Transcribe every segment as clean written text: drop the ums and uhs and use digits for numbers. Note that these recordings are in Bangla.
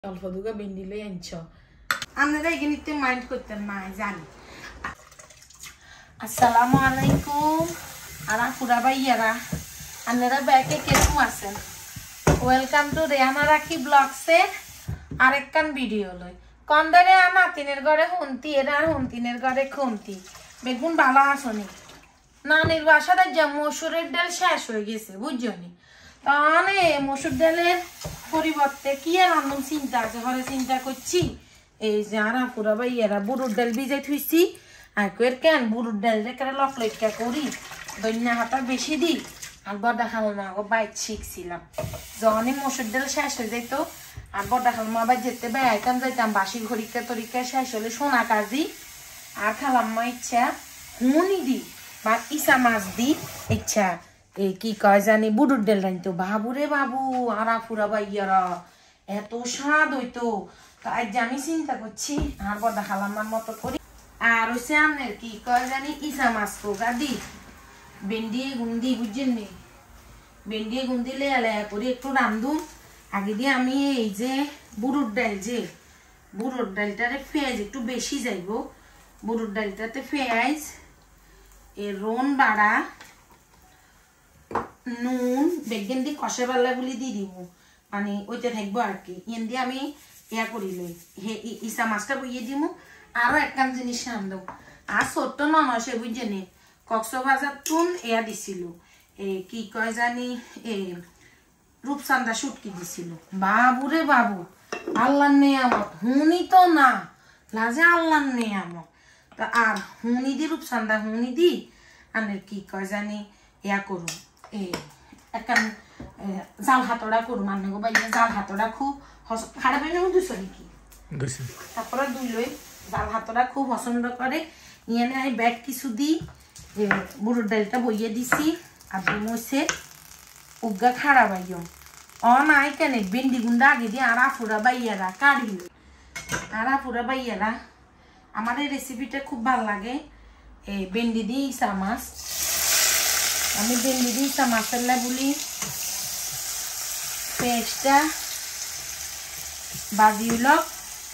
অল্প দুগা ভেন্ডি লই আনছ আপনারা এখানে তো মাইন্ড করতেন না জানি। আসসালামু আলাইকুম আরা পুরা ভাইয়ারা আপনারা ব্যাকে কেমন আছেন? ওয়েলকাম টু রেহানা রাখি ব্লগসের আরেকখান ভিডিও লই। কন্দারে নাতিনের ঘরে হুন্তি এরা আর হুন্তিনের ঘরে খুন্তি বেগুন ভালো আসনি নানির বাসাটা যে মসুরের ডাল শেষ হয়ে গেছে বুঝছনি, তাহলে মসুর ডালের পরিবর্তে কি আর আনন্দ চিন্তা আছে ঘরে চিন্তা করছি এই যে আরা পুরা ভাইয়ারা বুড়ুর ডাল ভিজাই থুইছি আর কের কেন বুড়ুর ডাল রেখে লক লইকা করি দৈন্যা হাতা বেশি দিই আর বড়া খালমা আগো বাইক শিখছিলাম যখনই মসুর ডাল শেষ হয়ে যেত আর বড়া খালমা আবার যেতে বেড়াইতাম যাইতাম বাসি ঘড়িকা তরিকা শেষ হলে সোনা কাজি আর খালাম্মা ইচ্ছা হুনি দি বা ইসা মাছ দি ইচ্ছা এই কি কয় জানি বুড়ুর ডাল রাইতো বাবুরে বাবু আরা পুরা ভাইয়ারা এত স্বাদ হইতো তাই যে আমি চিন্তা করছি আর বড়া খালাম্মার মতো করি আর হচ্ছে আমনের কি কয় জানি ইসা মাছ তো গাদি ভেন্ডি গুন্দি বুঝছেন নি ভেন্ডি গুন্দি লেয়া করে একটু রান্ধুম আগে দিয়ে আমি এই যে বুড়ুর ডাল যে বুড়ুর ডালটারে পেঁয়াজ একটু বেশি যাইব বুড়ুর ডালটাতে পেঁয়াজ এর রোন বাড়া নুন বেগেন দিয়ে কষে পাল্লা বলি দিয়ে দিব মানে ওইটা থাকবো আর কি এন দিয়ে আমি ইয়া করি লই হে ইসা মাছটা বইয়ে দিব আরো একখান জিনিস রান্ধব আর ছোট্ট ননসে বুঝছেনি কক্সবাজার তুন এয়া দিছিল কি কয় জানি রূপচান্দা শুটকি দিছিল বাবুরে বাবু আল্লাহর নেয়ামত হুনি তো না লাজে আল্লাহর নেয়ামত তা আর হুনি দি রূপচান্দা হুনি দি আনের কি কয় জানি ইয়া করুন একখান জাল হাতড়া করুন আন্নে গো বাইরে জাল হাতড়া খুব খারাপ হয়ে যাবো দুশো নাকি তারপরে দুই লই জাল হাতড়া খুব পছন্দ করে ইয়ে আমি ব্যাগ কিছু দিই বুড়োর ডালটা বইয়ে দিছি আর মইছে উগা খাড়া বাইও নাই কেন ভেন্ডি গুন্ডা আগে দিয়ে আর আফুরা বাইয়ারা কাড়িল আর আফুরা বাইয়ারা আমার এই রেসিপিটা খুব ভালো লাগে এই ভেন্ডি দিয়ে ইসা মাছ আমি ভেন্ডি দিয়ে ইসা মাছের বলি পেঁয়াজটা বাজি লক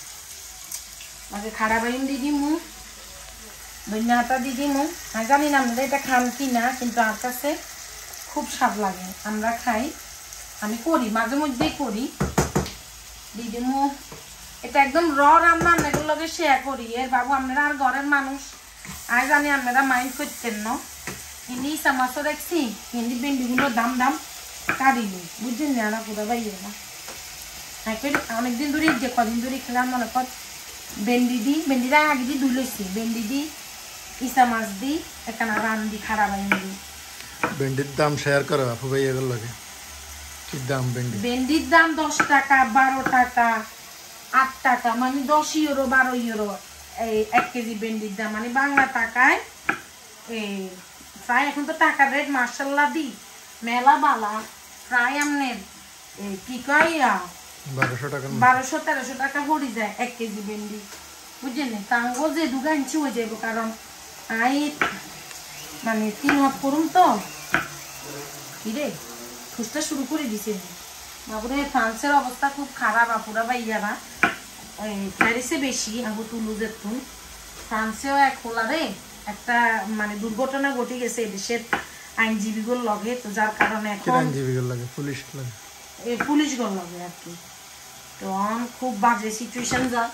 খাড়া বাইন দিয়ে দিমু ধনিয়া পাতা দিয়ে দিমু আমি জানি না আমাদের এটা খান কি না কিন্তু আমার কাছে খুব স্বাদ লাগে আমরা খাই আমি করি মাঝে মধ্যেই করি দিয়ে দিমু এটা একদম রান্না আপনাদের লগে শেয়ার করি এর বাবু আপনারা আর ঘরের মানুষ আর জানি আপনারা মাইন্ড করতেন না হিন্দি চামাচও দেখছি হিন্দি ভেন্ডিগুলোর দাম দাম কাটিনি বুঝছেন না আনা পুরো বাইরে না অনেকদিন ধরে যে কদিন ধরে খেলাম মনে কর ভেন্ডি দি ভেন্ডিটা আগে দিয়ে ধুই লইছি ভেন্ডি দি ইসা মাছ দি এখানে রান দি খারাপ বাইন দি ভেন্ডির দাম শেয়ার করো আপু ভাই এগুলো লাগে কি দাম ভেন্ডির দাম 10 টাকা 12 টাকা 8 টাকা মানে 10 ইউরো 12 ইউরো এই 1 কেজি ভেন্ডির দাম মানে বাংলা টাকায় এই প্রায় এখন তো টাকার রেট মাশাআল্লাহ দি মেলা বালা প্রায় আমনের কি কয় 1200 টাকা 1300 টাকা হরি যায় 1 কেজি ভেন্ডি বুঝছেন তাঙ্গো যে দুগানছি হয়ে যাবো কারণ আই মানে 3 হাত করুম তো কি রে খুঁজতে শুরু করে দিছে বাবুরে ফ্রান্সের অবস্থা খুব খারাপ আপুরা ভাইয়ারা প্যারিসে বেশি আগু তুলুজের তুন ফ্রান্সেও এক খোলারে একটা মানে দুর্ঘটনা ঘটে গেছে দেশের আইনজীবীগুলো লগে তো যার কারণে এখন আইনজীবীগুলো লাগে পুলিশগুলো লগে আর কি তো খুব বাজে সিচুয়েশন যায়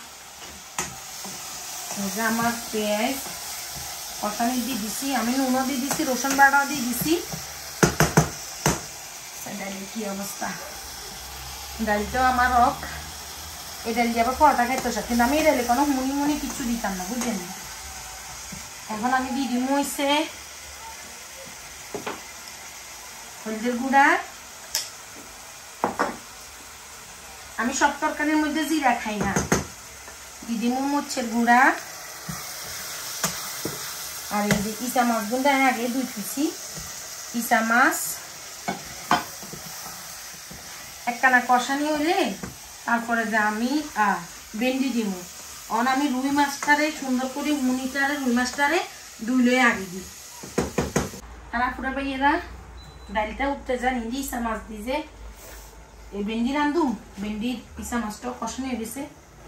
আমার পেঁয়াজ কষানি দিয়ে দিছি আমি নুনও দিয়ে দিছি রসুন বাটাও দিয়ে দিছি ডালের কি অবস্থা ডালটাও আমার রক এই ডাল দিয়ে আবার পরোটা খাইতে সাথে কিন্তু আমি এই ডালে কোনো মুনি কিছু দিতাম না বুঝলেন এখন আমি দিয়ে দিব হইছে হলদের গুঁড়া আমি সব তরকারির মধ্যে জিরা খাই না দিয়ে দিব মরিচের গুঁড়া আর এই যে ইসা মাছ গুঁড়া আগে দুই পিসি ইসা মাছ একখানা কষানি হইলে তারপরে যে আমি ভেন্ডি দিব অন আমি রুই মাছটারে সুন্দর করে মুনিটারে রুই মাছটারে ধুইলে আগে দিই আর আপুরা ভাইয়েরা ডালটা উঠতে যান ইসা মাছ দিয়ে এই ভেন্ডি রান্ধুম ভেন্ডির পিসা মাছটাও কষানো হয়ে গেছে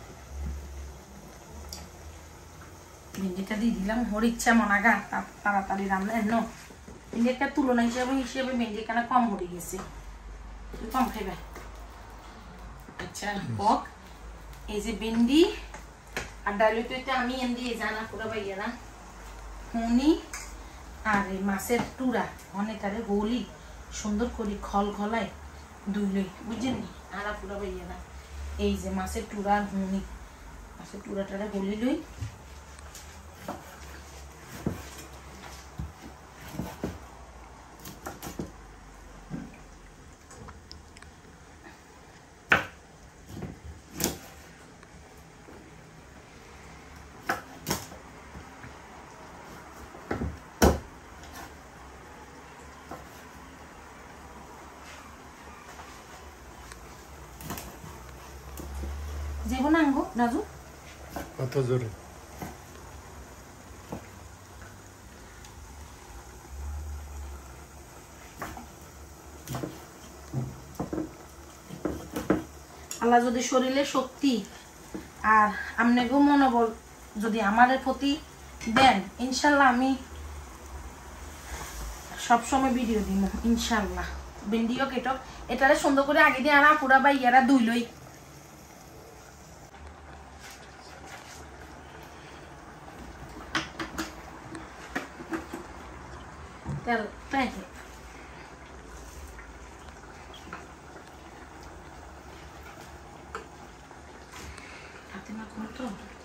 ভেন্ডিটা দিয়ে দিলাম ওর ইচ্ছা মনাগা তাড়াতাড়ি রান্না ন ভেন্ডি একটা তুলনা হিসেবে ভেন্ডি কেন কম হয়ে গেছে কম খাইবে আচ্ছা কক এই যে ভেন্ডি আর ডাল তো আমি এমনি জানা পুরা ভাইয়ারা হুনি আর এই মাছের টুরা অনেকারে গলি সুন্দর করে খল খলায় দুইলই বুঝছেন আর পুরা ভাইয়ারা এই যে মাছের টুরা আর হুনি মাছের টুরাটারে গলি লই যেব না আঙ্গো রাজু কত জোরে আল্লাহ যদি শরীরে শক্তি আর আপনাকেও মনোবল যদি আমাদের প্রতি দেন ইনশাল্লাহ আমি সবসময় ভিডিও দিব ইনশাল্লাহ ভেন্ডিও কেটো এটারে সুন্দর করে আগে দিয়ে আনা পুরা বা ইয়ারা দুইলই তেল তাই হাতে না করতো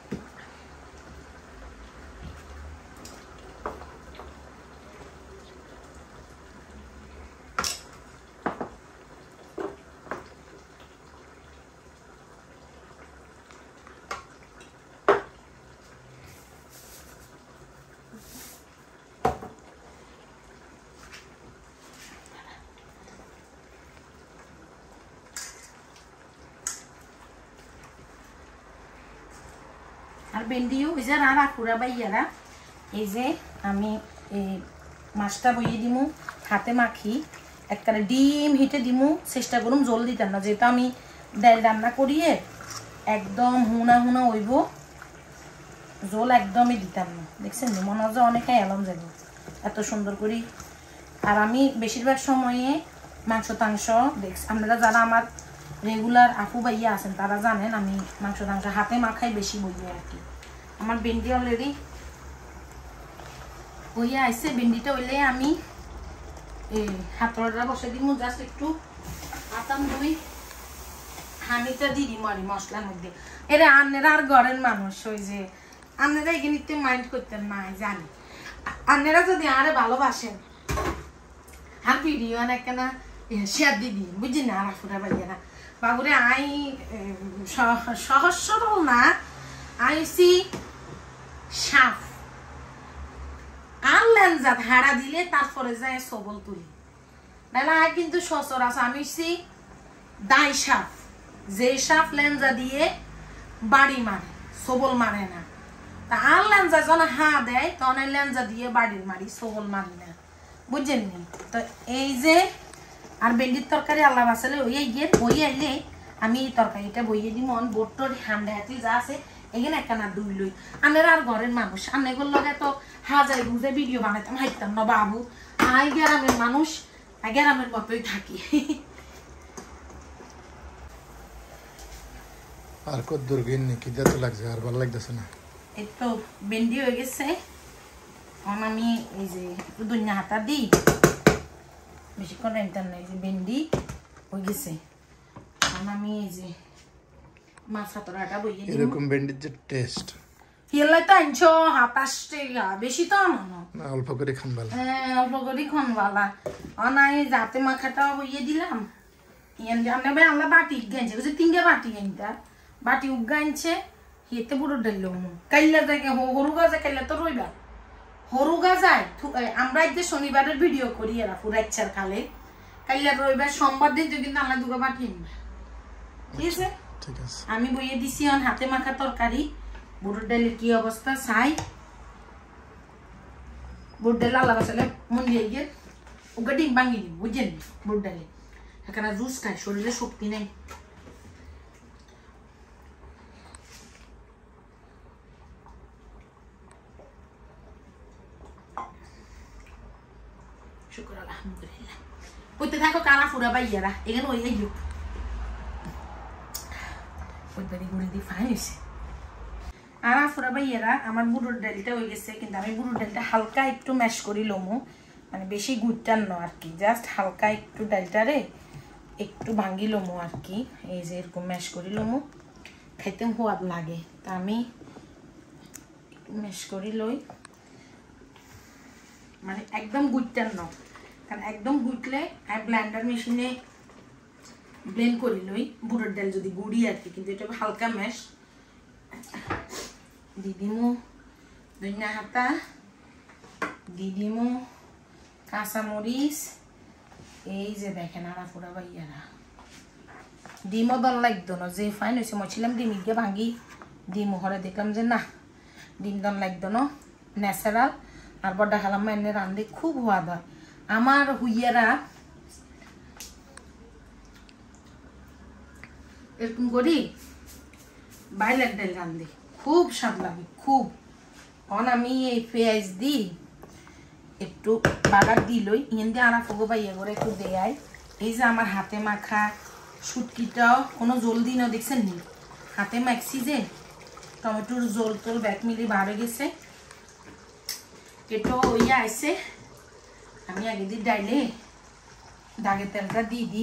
আর ভেন্ডিও ওই যে রান্না পুরা বাইয়ারা এই যে আমি এই মাছটা বইয়ে দিমু হাতে মাখি একবারে ডিম হিটে দিমু চেষ্টা করুম জল দিতাম না যেটা আমি ডাল রান্না করিয়ে একদম হুনা হুনা হইব জল একদমই দিতাম না দেখছেন মনে হয় অনেকে এলাম যাব এত সুন্দর করি আর আমি বেশিরভাগ সময়ে মাংস টাংস দেখছি আপনারা যারা আমার রেগুলার আপু ভাইয়া আছেন তারা জানেন আমি মাংস টাংস হাতে মাখাই বেশি বইয়ে আর কি আমার ভেন্ডি অলরেডি হইয়া আইসে ভেন্ডিটা হইলে আমি এই হাতড়া বসে দিব জাস্ট একটু আতাম দুই হানিটা দিয়ে দিব আর মশলার মধ্যে এরা আন্নেরা আর ঘরের মানুষ ওই যে আন্নেরা এখানে মাইন্ড করতেন না জানি আন্নেরা যদি আরে ভালোবাসেন আর ভিডিও না শেয়ার দিয়ে দিন বুঝছি না আর ফুরা ভাইয়ারা বাবুরে আই সহজ সরল না আইসি সাপ আর লেনজাত হাড়া দিলে তারপরে যায় সবল তুলি নাহলে আই কিন্তু সচরাচর আমি দাই সাপ যে সাপ লেনজা দিয়ে বাড়ি মারে সবল মারে না তা আর লেনজা যখন হা দেয় তখন লেনজা দিয়ে বাড়ির মারি সবল মারি না বুঝছেন নি তো এই যে আর ভেন্ডির তরকারি আল্লাহ বাসালে ওই গিয়ে বই আইলে আমি এই তরকারিটা বইয়ে দিব অন বোটটোর হান্ডা হাতি যা আছে এখানে একখানা দুই লই আনের আর ঘরের মানুষ আনেগুলো লগে তো হাজার বুঝে ভিডিও বানাইতাম হাইতাম না বাবু আই গ্রামের মানুষ গ্রামের মতোই থাকি আর কত দূর গিয়ে কি যেতে লাগছে আর ভালো লাগতেছে না এই তো ভেন্ডি হয়ে গেছে এখন আমি এই যে একটু দুনিয়া হাতা দিই বেশিক্ষণ টাইমটার না এই যে ভেন্ডি হয়ে গেছে এখন আমি এই যে মাছ হাতড়াটা বইয়ে দিই এরকম ভেন্ডির যে টেস্ট হিলাই তো 327 টাকা বেশি তো আনো না অল্প করে খান ভালো হ্যাঁ অল্প করে খান ভালো অনাই যাতে মাখাটা বইয়ে দিলাম ইয়ান জানে ভাই আমরা বাটি গাইছে বুঝি তিনটা বাটি গাইতা বাটি উগাইছে হেতে পুরো ডাইলো কাইলা জায়গা হরু গাজা কাইলা তো রইবা হরু গাজায় আমরা যে শনিবারের ভিডিও করি এরা পুরো ইচ্ছার খালে কাইলা রইবার সোমবার দিন কিন্তু আমরা দুটো বাটি আনবা ঠিক আছে ঠিক আছে আমি বইয়ে দিছি অন হাতে মাখা তরকারি বুড়োর ডালের কি অবস্থা চাই বুড় ডাল আল্লাহ বাসালে মন দিয়ে গিয়ে ওকে ডিম ভাঙি দিই বুঝছেন বুড় ডালে এখানে জুস খায়, শরীরে শক্তি নেই। শুকর আলহামদুলিল্লাহ। কইতে থাকো কারা ফুরা বাইয়ারা, এখানে ওই আইয়ো ওইবারে গুড়ি দিয়ে ফাইন হয়েছে। আর ফুরা বাইয়ারা আমার বুড়োর ডালটা হয়ে গেছে, কিন্তু আমি বুড়োর ডালটা হালকা একটু ম্যাশ করি লমু, মানে বেশি গুড়টার ন আর কি, জাস্ট হালকা একটু ডালটারে একটু ভাঙ্গি লমু আর কি। এই যে এরকম ম্যাশ করি লমু, খাইতে সোয়াদ লাগে, তা আমি একটু ম্যাশ করি লই, মানে একদম গুড়টার ন, কারণ একদম গুটলে আমি ব্লেন্ডার মেশিনে ব্লেন্ড করি লই বুড়োর ডাল যদি গুড়ি আর কি, কিন্তু এটা হালকা ম্যাশ। দিদিমু ধনিয়া হাতা, দিদিমু কাঁচামরিচ, এই যে দেখেন আড়া ফুরা বাইয়ারা। ডিমও দল লাগতো না, যে ফাইন হয়েছে মছিলাম ডিম গিয়ে ভাঙি ডিম হরে দেখলাম যে না ডিম দল লাগতো না, ন্যাচারাল। আর বড় খালাম এনে রান্ধে খুব সোয়াদ হয়। আমার হুইয়ারা এরকম করি বাইলের ডাল রান্ধে খুব স্বাদ লাগে খুব। অন আমি এই পেঁয়াজ দিই একটু বাগার দিলই হিন্দি আনা ফুগো পাইয়া করে একটু দেয়। এই যে আমার হাতে মাখা শুটকিটাও কোনো জল দিই না, দেখছেন নি হাতে মাখছি যে টমেটোর জল তোল ব্যাগ মিলি বার হয়ে গেছে, এটাও ওইয়া আইসে। আমি আগে দিই ডাইলে দাগের তেলটা দিয়ে দিই,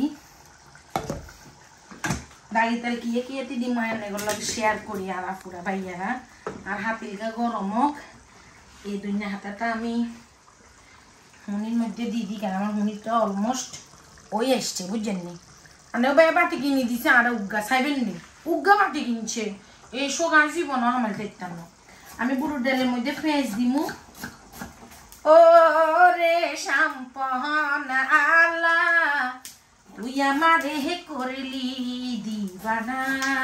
দাগের তেল কিয়ে কিয়ে দিদি মায়ের এগুলো শেয়ার করি আলা ফুরা ভাইয়ারা। আর হাতিলকা গরমক এই দুনিয়া হাতাটা আমি হুনির মধ্যে দিয়ে দিই, কেন আমার হুনিরটা অলমোস্ট ওই আসছে বুঝছেন নি। আনেও ভাই বাটি কিনে দিছে, আর উগ্গা চাইবেন নি উগ্গা বাটি কিনছে, এই শোক আসবি বনো আমার দেখতাম না। আমি বুড়োর ডালের মধ্যে পেঁয়াজ দিমু। ও রে শাম্পন আলা তুই আমারে করলি দিবানা,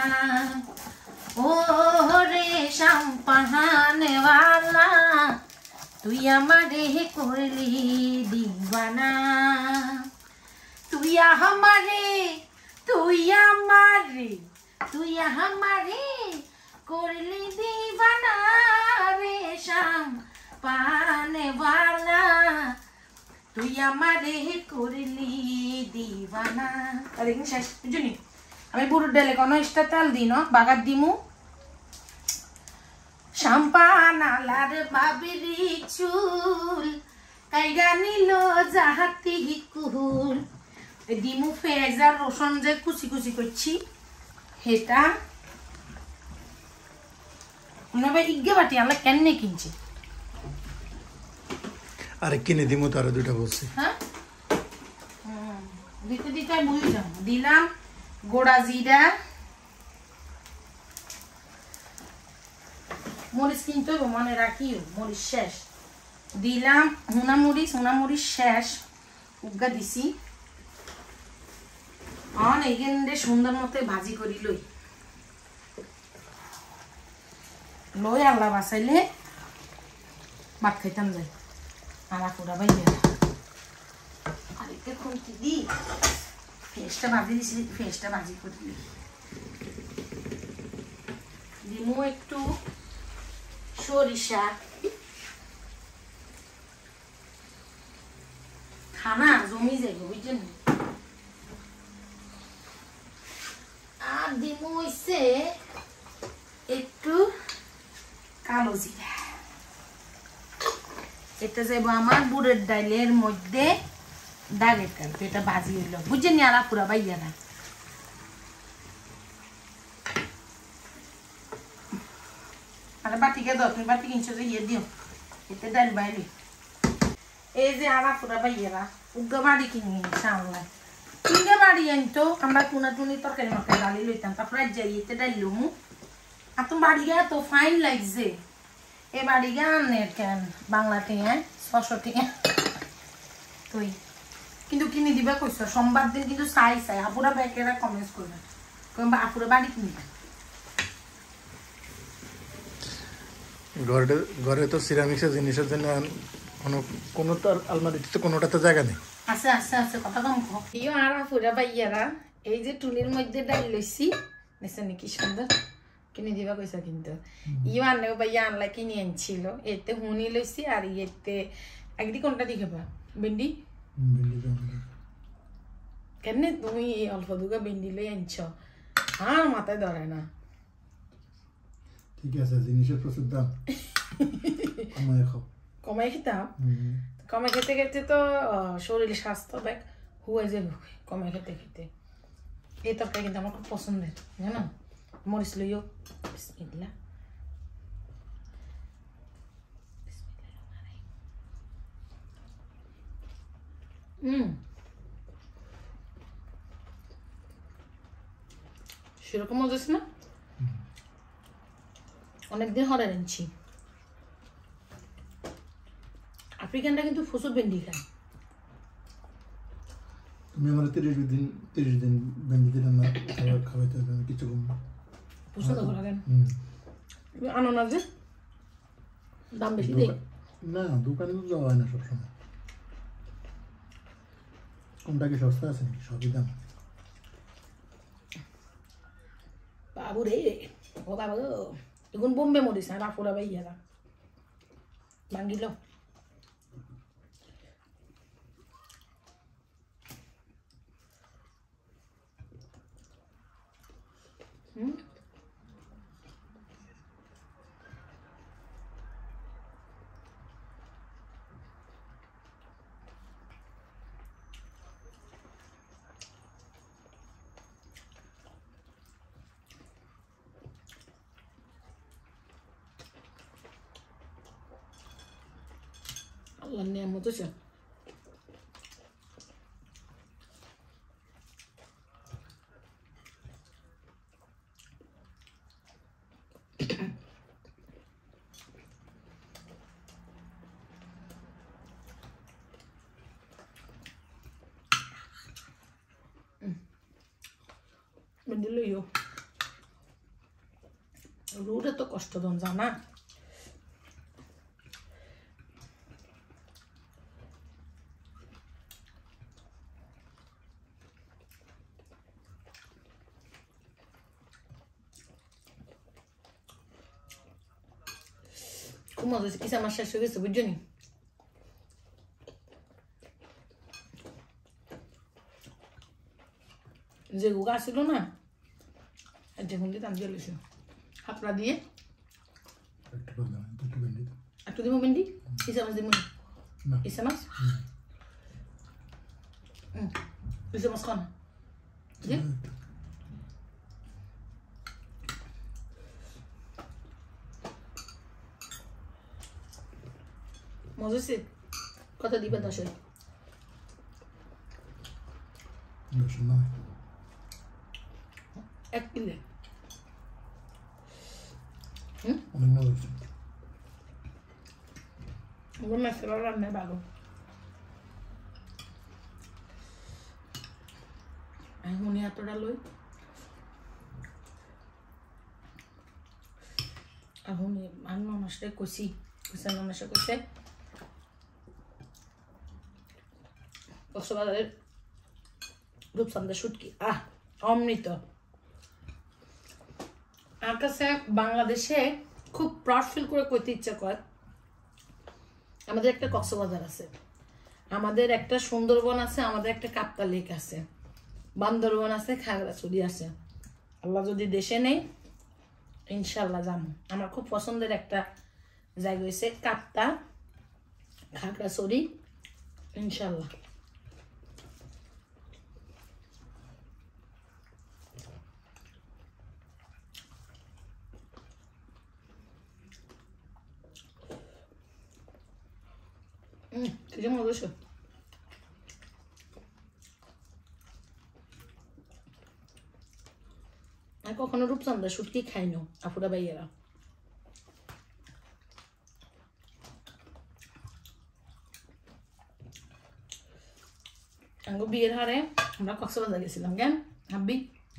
ও রে শাম্পাহানওয়ালা তুই আমারে করলি দিবানা, তুই আমারে তুই আমারে তুই আমারে করলি দিবানা রে শাম্পাহানওয়ালা তুই আমারে করলি দিবানা। দেখুন শেষ বুঝলি। আমি বুড়োর ডালে কোনো এক্সট্রা তেল দিই না, বাগার দিমু। শাম্পানালার বাবিরি চুল কাইগা নিল জাহাতি কুল, দিমু পেঁয়াজ আর রসুন যে কুচি কুচি করছি সেটা ইগে বাটি আমরা কেন কিনছি আরে কিনে দিমু তারা দুটা বলছি। হ্যাঁ দিতে দিতে বুঝলাম দিলাম গোড়া জিরা, মরিচ কিনতে হবে মনে রাখিও, মরিচ শেষ দিলাম, হুনামরিচ শেষ উগা দিছি। অন এইখানে সুন্দর মতো ভাজি করি লই লই আল্লাহ বাঁচাইলে ভাত খাইতাম যাই আলা পুরা বাইয়া। আরেকটা খুঁটি দি ফেসটা ভাজি দিছি, ফেসটা ভাজি করে দিই। দিমু একটু সরিষা, খানা জমি যাইব বুঝছেন। আর দিমু হইছে একটু কালো জিরা, এটা যাইব আমার বুড়ের ডাইলের মধ্যে দাগের তেল, এটা ভাজি হইল বুঝছেন আলা পুরা বাইয়ারা। আর বাটিকে দাও, তুমি বাটি কিনছো যে ইয়ে দিও, এতে ডাল বাইলি। এই যে আলা পুরা বাইয়ারা উগ্গা বাড়ি কিনে ইনশাআল্লাহ কিনে বাড়ি আনতো আমরা টুনা টুনি তরকারি মাখাই ডালি লইতাম, তারপর যাই এতে ডাল লমু। আর তুমি বাড়ি গা তো ফাইন লাগছে, এ বাড়ি গা আনের কেন বাংলা টিয়া 600 টিয়া তুই কিন্তু কিনে দিবা কইছ। সোমবার দিন কিন্তু চাই আপুরা ব্যাকেরা কমেন্টস করবে কইবা আপুরা বাড়ি কিনবে। ঘরে তো সিরামিক্সের জিনিসের জন্য কোনো তো আলমারিতে তো কোনোটাতে জায়গা নেই। আছে আছে আছে কথা কম কো ইও আর পুরা বাইয়ারা এই যে টুলির মধ্যে ডাল লইছি দেখছেন কি সুন্দর কিনে দিবা কইছা কিন্তু ইও আনলে বাইয়া আনলা কিনে আনছিল এতে হুনি লইছি আর এতে একদি কোনটা দিখাবা ভেন্ডি কেন তুমি এই অল্প দুগা ভেন্ডি লই আনছ আর মাথায় ধরে না ঠিক আছে জিনিসের প্রচুর দাম কমায় খাও কমাই খেতাম কমাই খেতে খেতে তো শরীর স্বাস্থ্য দেখ হুয়ে যাবে কমাই খেতে খেতে এই তরকারি কিন্তু আমার খুব পছন্দের জানো মরিচ লইও বিসমিল্লাহ সেরকম মজা আছে না অনেকদিন হরে এনেছি আফ্রিকানরা কিন্তু প্রচুর ভেন্ডি খায় তুমি আমার 30 দিন ভেন্ডি দিলে না খাওয়াইতে হবে আমি কিছু কম পছন্দ করা কেন আনো না যে দাম বেশি দেই না দোকানে তো যাওয়া হয় না সবসময় কোনটা কি সস্তা আছে নাকি সবই দাম বাবু রে ও বাবু এখন বোম্বে মরিস না রাফুরা ভাইয়ারা ভাঙ্গিল আল্লাহর নিয়ামত আছে দিল ইয়ো রুটে তো কষ্ট দন জানা খুব মজা হচ্ছে কিছু আমার শেষ হয়ে গেছে বুঝছো নি যে গুগা ছিল না দেখুন দিয়ে টান দিয়ে লেছে হাতড়া দিয়ে একটু দিব ভেন্ডি ইসা মাছ দিব ইসা মাছ ইসা মাছ খান জি মজা হচ্ছে কত দিবে 10 এক কিলো অনেক মজা হচ্ছে ওগুলো মেসেরা রান্না ভালো আমি এতটা লই এখন আমি ননসটা কষি ননসে কষে কক্সবাজারের রূপসান্দা শুটকি অমৃত আমার কাছে বাংলাদেশে খুব প্রাউড ফিল করে কইতে ইচ্ছা করে আমাদের একটা কক্সবাজার আছে আমাদের একটা সুন্দরবন আছে আমাদের একটা কাপ্তা লেক আছে বান্দরবন আছে খাগড়াছড়ি আছে আল্লাহ যদি দেশে নেই ইনশাল্লাহ যাবো আমার খুব পছন্দের একটা জায়গা হয়েছে কাপ্তা খাগড়াছড়ি ইনশাল্লাহ Ты малыш. আমি কখনো রূপচাঁদা শুটকি খাই না আপুরা ভাইয়েরা আমি বিয়ের হারে আমরা কক্সবাজার গেছিলাম কেন হাব্বি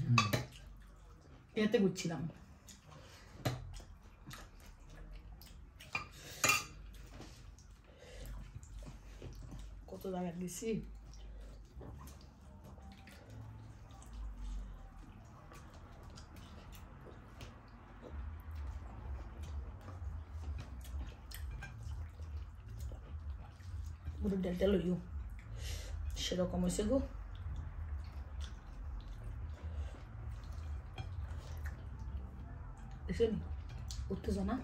এতে ঘুরছিলাম কত জায়গা দিছি বুড়ো ডালটা লইও সেরকম হয়েছে গো দেখছেন উত্তেজনা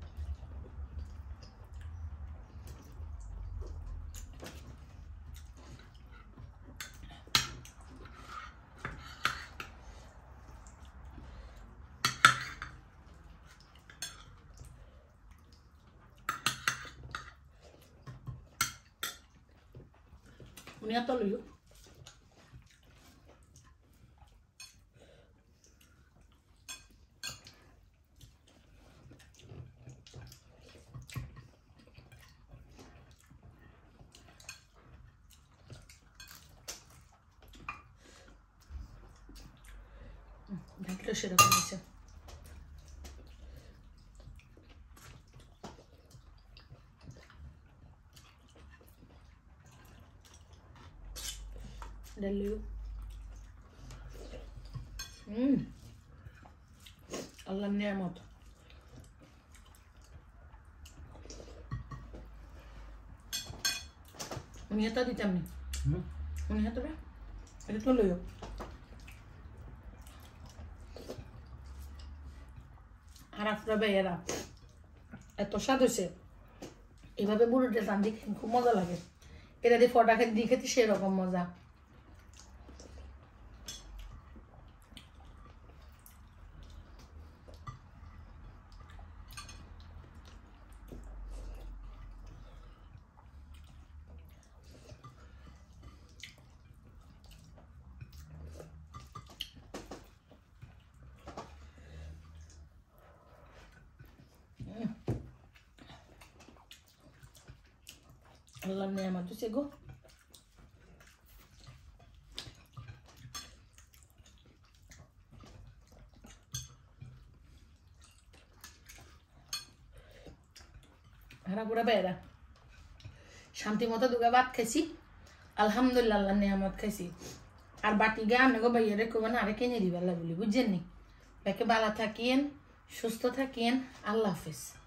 উনি এত লইও ডালটা সেরকম আছে ডাল লইও আল্লাহর নিয়ামত উনি এত দিতাম নি উনি এত রে এটা তো লইও আর আপনারা ভাইয়েরা এত স্বাদ হয়েছে এভাবে বুড়ো ডাল রান্ধি খুব মজা লাগে এটা দিয়ে ফটা খেতে দিয়ে খেতে সেরকম মজা আল্লাহর নিয়ামত হইছে গো হারা পুরা বেড়া শান্তি মতো দুগা ভাত খাইছি আলহামদুলিল্লাহ আল্লাহর নিয়ামত খাইছি আর বাটি গা আমি গো বাইরে রেখো না আরে কিনে দিবার বলি বুঝছেন নি একে ভালো থাকিয়েন সুস্থ থাকিয়েন আল্লাহ হাফেজ